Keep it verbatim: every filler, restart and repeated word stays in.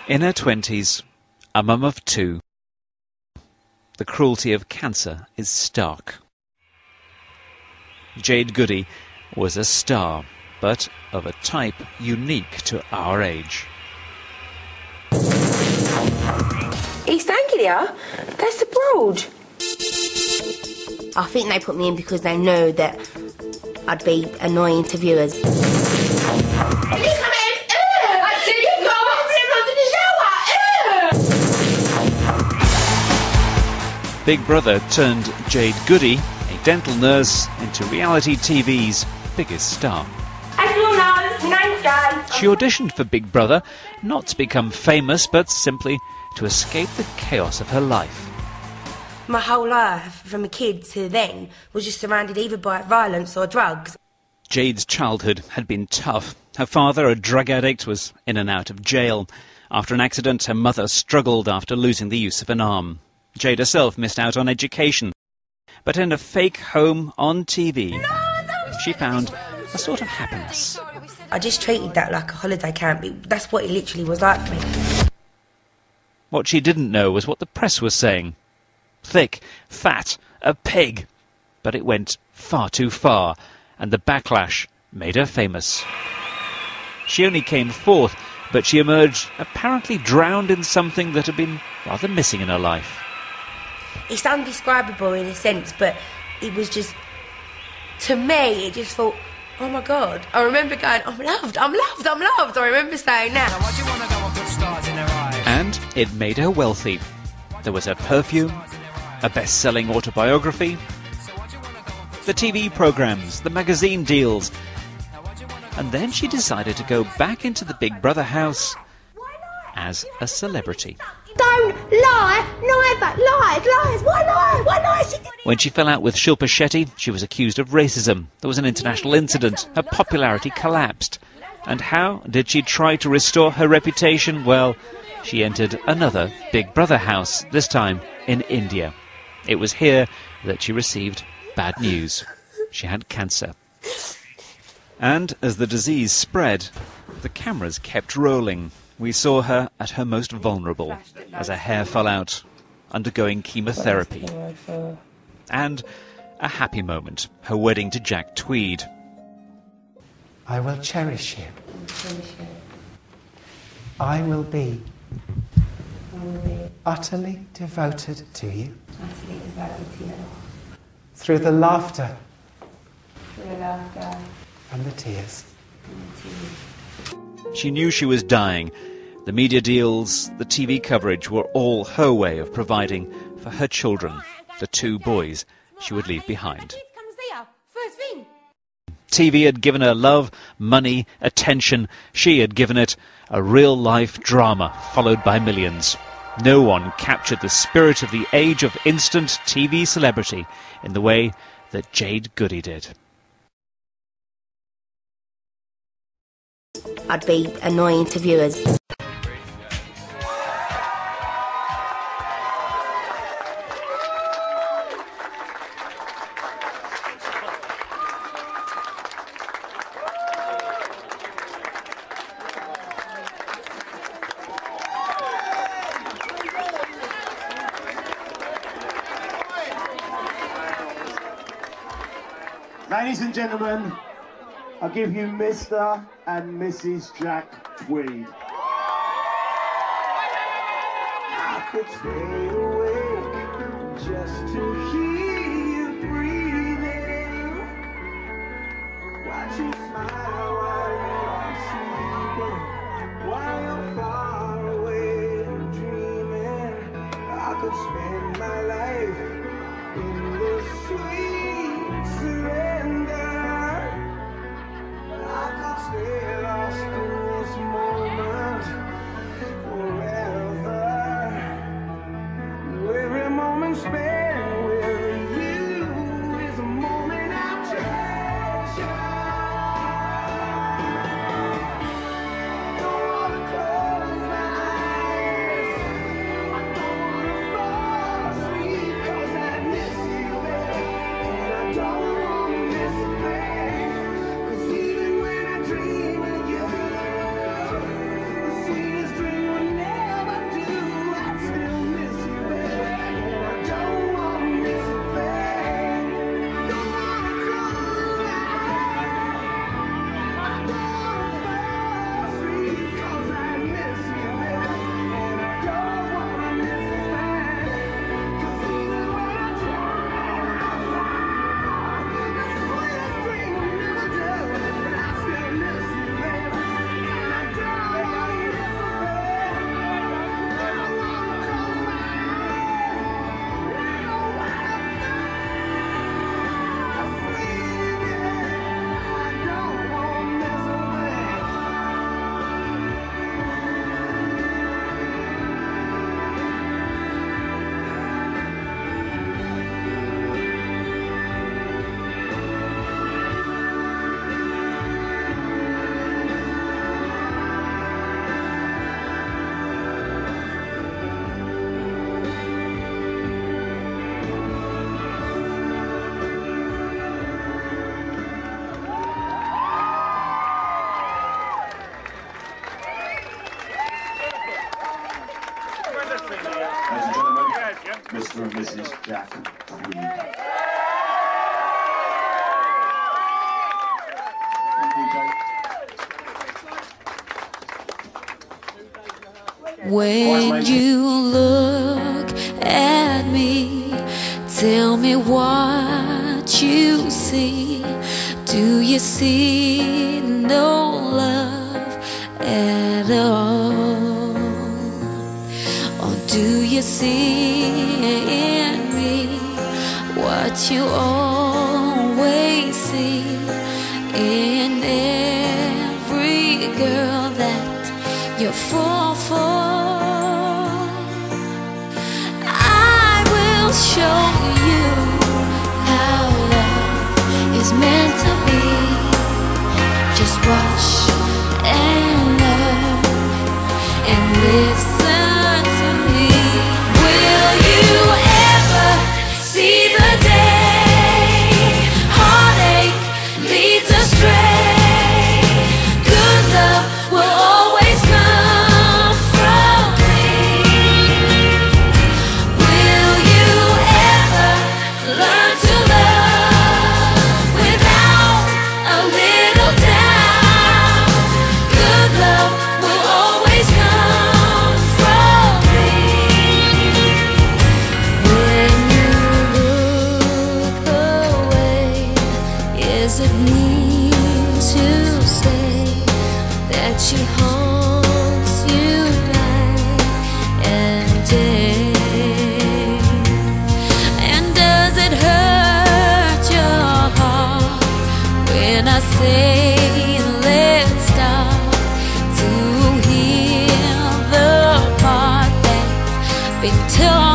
In her twenties, a mum of two, the cruelty of cancer is stark. Jade Goody was a star, but of a type unique to our age. East Anglia? That's abroad. I think they put me in because they know that I'd be annoying to viewers. Big Brother turned Jade Goody, a dental nurse, into reality T V's biggest star. As you all know, my name's Jade. She auditioned for Big Brother not to become famous, but simply to escape the chaos of her life. My whole life, from a kid to then, was just surrounded either by violence or drugs. Jade's childhood had been tough. Her father, a drug addict, was in and out of jail. After an accident, her mother struggled after losing the use of an arm. Jade herself missed out on education. But in a fake home on T V, she found a sort of happiness. I just treated that like a holiday camp. It, that's what it literally was like for me. What she didn't know was what the press was saying. Thick, fat, a pig. But it went far too far, and the backlash made her famous. She only came fourth, but she emerged apparently drowned in something that had been rather missing in her life. It's undescribable in a sense, but it was just, to me, it just thought, oh my God. I remember going, I'm loved, I'm loved, I'm loved. I remember saying that. And it made her wealthy. There was her perfume, a best-selling autobiography, the T V programmes, the magazine deals. And then she decided to go back into the Big Brother house as a celebrity. Don't lie, neither, lies, lies, why lie, why lie? When she fell out with Shilpa Shetty, she was accused of racism. There was an international incident. Her popularity collapsed. And how did she try to restore her reputation? Well, she entered another Big Brother house, this time in India. It was here that she received bad news. She had cancer. And as the disease spread, the cameras kept rolling. We saw her at her most vulnerable, as her hair fell out, undergoing chemotherapy. And a happy moment, her wedding to Jack Tweed. I will cherish you. I will be utterly devoted to you. Utterly devoted to you. Through the laughter Through the laughter and the tears. and the tears. She knew she was dying. The media deals, the T V coverage were all her way of providing for her children, the two boys she would leave behind. T V had given her love, money, attention. She had given it a real-life drama followed by millions. No one captured the spirit of the age of instant T V celebrity in the way that Jade Goody did. I'd be annoying to viewers. Ladies and gentlemen, I'll give you Mister and Missus Jack Tweed. I could stay awake just to hear you breathing. Watch you smile while you're sleeping, while you're far away dreaming. I could spend my life in the sweet surrender. I could stay lost in this moment forever. Every moment spent with you is a moment I treasure. Mister and Missus Jack Goody. When you look at me, tell me what you see. Do you see no love at all? Or do you see in me what you always see in every girl that you fall for? Show you how love is meant to be. Just watch and learn and listen to me. Will you ever see the day heartache leads astray? Good love will always come from me. Learn to love without a little doubt. Good love will always come from me. When you look away, is it mean to say that she haunts you night and day? When I say let's start to heal the part that's been torn